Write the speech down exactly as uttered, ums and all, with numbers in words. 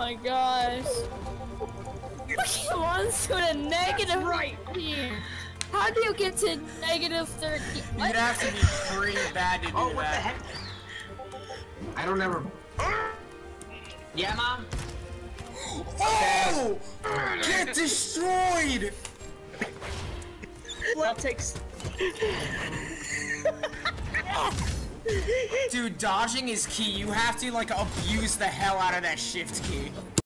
my gosh. Come on, to a negative right here. How do you get to negative thirteen? You'd have to be pretty bad to do oh, that. what the heck? I don't ever. Yeah, Mom? Oh! Get destroyed! Well, takes. Dude, dodging is key. You have to, like, abuse the hell out of that shift key.